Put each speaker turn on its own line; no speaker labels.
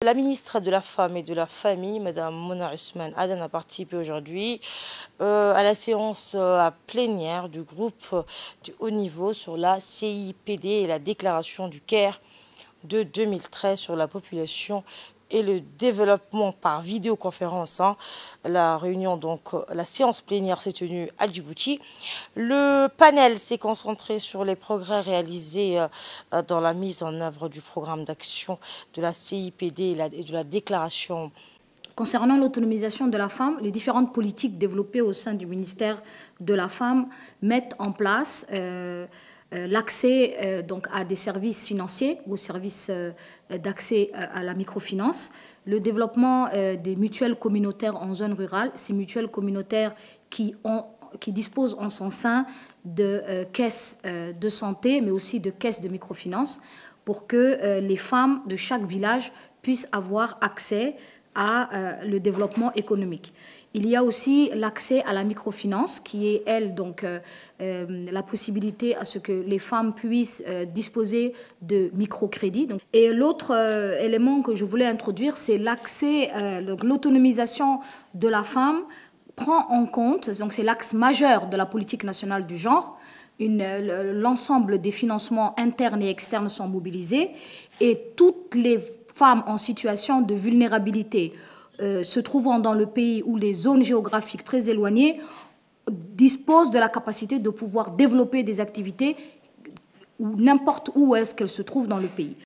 La ministre de la Femme et de la Famille, Madame Mona Ousmane Adan, a participé aujourd'hui à la séance plénière du groupe du haut niveau sur la CIPD et la déclaration du Caire de 2013 sur la population et le développement par vidéoconférence. La réunion, donc, la séance plénière s'est tenue à Djibouti. Le panel s'est concentré sur les progrès réalisés dans la mise en œuvre du programme d'action de la CIPD et de la déclaration.
Concernant l'autonomisation de la femme, les différentes politiques développées au sein du ministère de la Femme mettent en place l'accès donc à des services financiers, aux services d'accès à la microfinance, le développement des mutuelles communautaires en zone rurale, ces mutuelles communautaires qui disposent en son sein de caisses de santé, mais aussi de caisses de microfinance, pour que les femmes de chaque village puissent avoir accès à le développement économique. Il y a aussi l'accès à la microfinance, qui est, elle, donc, la possibilité à ce que les femmes puissent disposer de microcrédits. Et l'autre élément que je voulais introduire, c'est l'accès, l'autonomisation de la femme prend en compte, donc c'est l'axe majeur de la politique nationale du genre. L'ensemble des financements internes et externes sont mobilisés et toutes les femmes en situation de vulnérabilité se trouvant dans le pays ou les zones géographiques très éloignées disposent de la capacité de pouvoir développer des activités n'importe où est-ce qu'elles se trouvent dans le pays.